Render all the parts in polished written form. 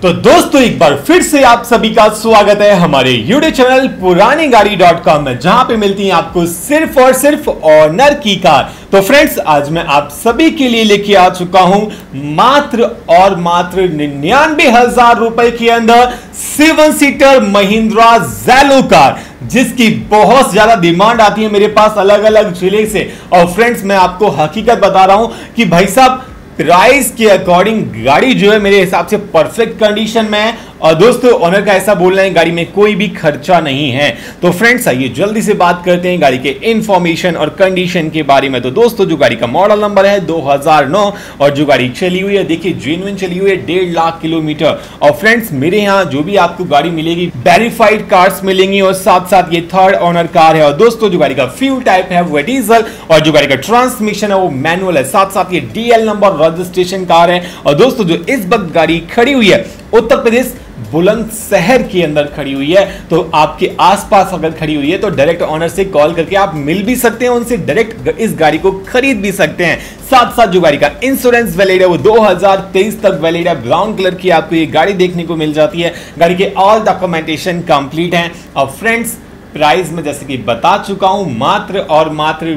तो दोस्तों एक बार फिर से आप सभी का स्वागत है हमारे YouTube चैनल पुरानी गाड़ी.com में, जहां पे मिलती है आपको सिर्फ और सिर्फ ऑनर की कार। तो फ्रेंड्स, आज मैं आप सभी के लिए लेके आ चुका हूं मात्र और मात्र 99,000 रुपए के अंदर 7 सीटर महिंद्रा ज़ेलो कार, जिसकी बहुत ज्यादा डिमांड आती है मेरे पास अलग अलग जिले से। और फ्रेंड्स, मैं आपको हकीकत बता रहा हूं कि भाई साहब प्राइस के अकॉर्डिंग गाड़ी जो है मेरे हिसाब से परफेक्ट कंडीशन में है। और दोस्तों, ओनर का ऐसा बोलना है गाड़ी में कोई भी खर्चा नहीं है। तो फ्रेंड्स, आइए जल्दी से बात करते हैं गाड़ी के इंफॉर्मेशन और कंडीशन के बारे में। तो दोस्तों, जो गाड़ी का मॉडल नंबर है 2009 और जो गाड़ी चली हुई है, देखिए जेन्युइन चली हुई है 1.5 लाख किलोमीटर। और फ्रेंड्स, मेरे यहाँ जो भी आपको गाड़ी मिलेगी वेरीफाइड कार्स मिलेंगी और साथ साथ ये थर्ड ओनर कार है। और दोस्तों, जो गाड़ी का फ्यूल टाइप है वो डीजल और जो गाड़ी का ट्रांसमिशन है वो मैनुअल है। साथ साथ ये DL नंबर रजिस्ट्रेशन कार है। और दोस्तों, जो इस वक्त गाड़ी खड़ी हुई है उत्तर प्रदेश बुलंदशहर के अंदर खड़ी हुई है। तो आपके आसपास अगर खड़ी हुई है तो डायरेक्ट ऑनर से कॉल करके आप मिल भी सकते हैं, उनसे डायरेक्ट इस गाड़ी को खरीद भी सकते हैं। साथ साथ जो गाड़ी का इंश्योरेंस वैलिड है वो 2023 तक वैलिड है। ब्राउन कलर की आपको ये गाड़ी देखने को मिल जाती है। गाड़ी के ऑल डॉक्यूमेंटेशन कंप्लीट है। और फ्रेंड्स, प्राइस में जैसे कि बता चुका हूं मात्र और मात्र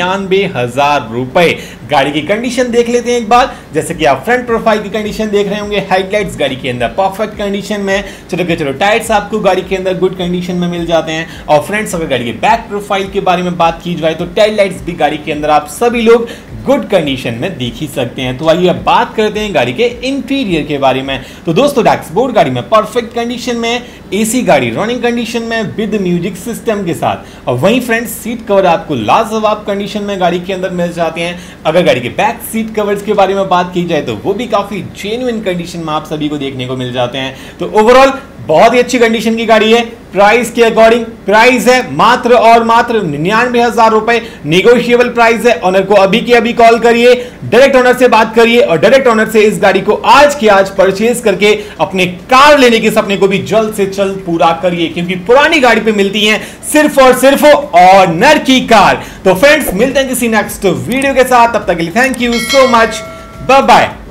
99,000 रुपए। गाड़ी की कंडीशन देख लेते हैं एक बार। जैसे कि आप फ्रंट प्रोफाइल की कंडीशन देख रहे होंगे, हेडलाइट्स गाड़ी के अंदर परफेक्ट कंडीशन में। चलो टायर्स आपको गाड़ी के अंदर गुड कंडीशन में मिल जाते हैं। और फ्रेंड्स, अगर गाड़ी के बैक प्रोफाइल के बारे में बात की जाए तो टेल लाइट्स भी गाड़ी के अंदर आप सभी लोग गुड कंडीशन में देख ही सकते हैं। तो आइए अब बात करते हैं गाड़ी के इंटीरियर के बारे में। तो दोस्तों, डैशबोर्ड गाड़ी में परफेक्ट कंडीशन में, AC गाड़ी रनिंग कंडीशन में विद म्यूजिक सिस्टम के साथ। और वहीं फ्रेंड्स, सीट कवर आपको लाजवाब कंडीशन में गाड़ी के अंदर मिल जाते हैं। अगर गाड़ी के बैक सीट कवर्स के बारे में बात की जाए तो वो भी काफी जेन्युइन कंडीशन में आप सभी को देखने को मिल जाते हैं। तो ओवरऑल बहुत ही अच्छी कंडीशन की गाड़ी है। प्राइस के अकॉर्डिंग प्राइस है मात्र और मात्र 99,000 रुपए। निगोशिएबल प्राइस है। ऑनर को अभी के अभी कॉल करिए, डायरेक्ट ऑनर से बात करिए और डायरेक्ट ऑनर से इस गाड़ी को आज के आज परचेज करके अपने कार लेने के सपने को भी जल्द से जल्द पूरा करिए, क्योंकि पुरानी गाड़ी पे मिलती है सिर्फ और सिर्फ ऑनर की कार। तो फ्रेंड्स, मिलते हैं किसी नेक्स्ट वीडियो के साथ। तब तक के लिए thank you so much, bye bye.